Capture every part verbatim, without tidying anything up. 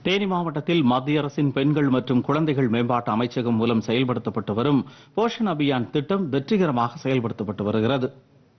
தேனி மாவட்டத்தில் மத்திய அரசின் பெண்கள் மற்றும் குழந்தைகள் மேம்பாட்டு அமைச்சகம் மூலம் செயல்படுத்தப்பட்டு வரும் போஷன் அபியான் திட்டம் வெற்றிகரமாக செயல்படுத்தப்பட்டு வருகிறது.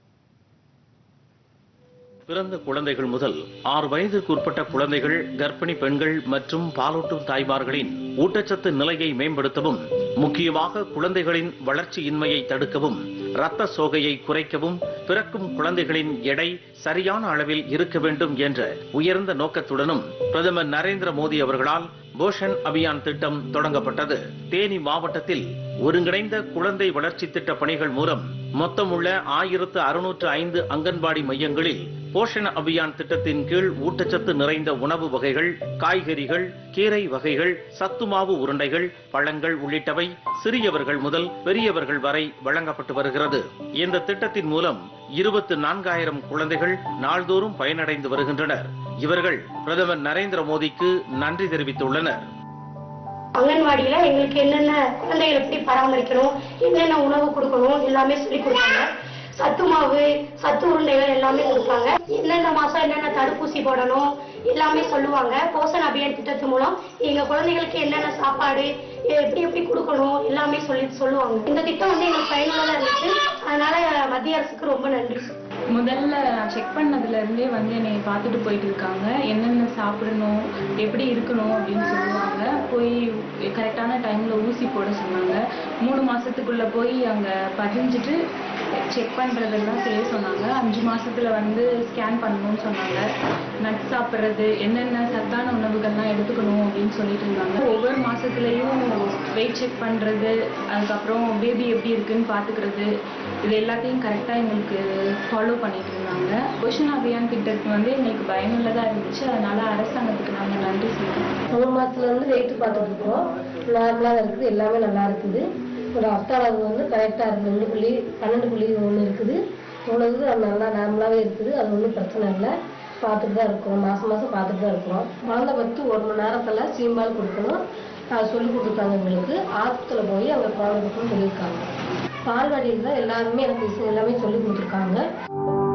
பிறந்த குழந்தைகள் முதல் ஆறு வயதிற்கு உட்பட்ட குழந்தைகள், கர்ப்பிணி பெண்கள் மற்றும் பாலூட்டும் தாய்மார்களின் ஊட்டச்சத்து நிலையை மேம்படுத்தவும், முக்கியமாக குழந்தைகளின் வளர்ச்சியின்மையை தடுக்கவும், இரத்த சோகையை குறைக்கவும், பிறக்கும் குழந்தைகளின் எடை சரியான அளவில் இருக்க வேண்டும் என்ற உயர்ந்த நோக்கத்துடனும் பிரதமர் நரேந்திர மோடி அவர்களால் போஷன் அபியான் திட்டம் தொடங்கப்பட்டது. தேனி மாவட்டத்தில் ஒருங்கிணைந்த குழந்தை வளர்ச்சி திட்ட பணிகள் மூலம் மொத்தம் உள்ள ஆயிரத்து அறுநூற்று ஐந்து அங்கன்வாடி மையங்களில் போஷன் அபியான் திட்டத்தின் கீழ் ஊட்டச்சத்து நிறைந்த உணவு வகைகள், காய்கறிகள், கீரை வகைகள், சத்துமாவு உருண்டைகள், பழங்கள் உள்ளிட்டவை சிறியவர்கள் முதல் பெரியவர்கள் வரை வழங்கப்பட்டு வருகிறது. இந்த திட்டத்தின் மூலம் இருபத்தி நான்காயிரம் குழந்தைகள் நாள்தோறும் பயனடைந்து வருகின்றனர். இவர்கள் பிரதமர் நரேந்திர மோடிக்கு நன்றி தெரிவித்துள்ளனர். அங்கன்வாடியில எங்களுக்கு என்னென்ன குழந்தைகளை எப்படி பராமரிக்கணும், என்னென்ன உணவு கொடுக்கணும் எல்லாமே சொல்லி கொடுத்தாங்க. சத்து மாவு, சத்து உருண்டைகள் எல்லாமே கொடுப்பாங்க. என்னென்ன மாசம் என்னென்ன தடுப்பூசி போடணும் எல்லாமே சொல்லுவாங்க. போஷன் அபியான் திட்டத்தின் மூலம் எங்க குழந்தைகளுக்கு என்னென்ன சாப்பாடு எப்படி எப்படி கொடுக்கணும் எல்லாமே சொல்லி சொல்லுவாங்க. இந்த திட்டம் வந்து எங்களுக்கு பயனுள்ளதா இருந்துச்சு. அதனால மத்திய அரசுக்கு ரொம்ப நன்றி. முதல்ல நான் செக் பண்ணதுல இருந்தே வந்து என்னை பார்த்துட்டு போயிட்டு இருக்காங்க. என்னென்ன சாப்பிடணும், எப்படி இருக்கணும் அப்படின்னு சொல்லுவாங்க. போய் கரெக்டான டைம்ல ஊசி போட சொன்னாங்க. மூணு மாசத்துக்குள்ள போய் அங்க பதிஞ்சிட்டு செக் பண்றதெல்லாம் செய்ய சொன்னாங்க. அஞ்சு மாசத்துல வந்து ஸ்கேன் பண்ணணும்னு சொன்னாங்க. நட் சாப்பிட்றது, என்னென்ன சத்தான உணவுகள்லாம் எடுத்துக்கணும் அப்படின்னு சொல்லிட்டு இருந்தாங்க. ஒவ்வொரு மாசத்துலயும் வெயிட் செக் பண்றது, அதுக்கப்புறம் பேபி எப்படி இருக்குன்னு பாத்துக்கிறது, இது எல்லாத்தையும் கரெக்டா எங்களுக்கு ஃபாலோ பண்ணிட்டு இருந்தாங்க. போஷன் அபியான் திட்டத்துக்கு வந்து எங்களுக்கு பயனுள்ளதா இருந்துச்சு. அதனால அரசாங்கத்துக்கு நாங்கள் நன்றி சொல்றோம். மூணு மாசத்துல இருந்து வெயிட் பார்த்துட்டு இருக்கோம். நார்மலா இருக்குது, எல்லாமே நல்லா இருக்குது. ஒரு ரத்த அளவு வந்து கரெக்டா இருக்கு. ரெண்டு புள்ளி பன்னெண்டு புள்ளி ஒன்று இருக்குது. உணவு அது நல்லா நார்மலாவே இருக்குது. அது ஒன்றும் பிரச்சனை இல்லை. பார்த்துட்டு தான் இருக்கிறோம். மாசம் மாசம் பார்த்துட்டு தான் இருக்கிறோம். குழந்தை பத்து ஒரு மணி நேரத்துல சீம்பால் கொடுக்கணும். அது சொல்லி கொடுத்துருக்காங்க எங்களுக்கு. ஆஸ்பத்திரியில போய் அவங்க குழந்தை கொடுக்கணும்னு சொல்லியிருக்காங்க. பால்வாடியில் தான் எல்லாருமே எனக்கு எல்லாமே சொல்லி கொடுத்துருக்காங்க.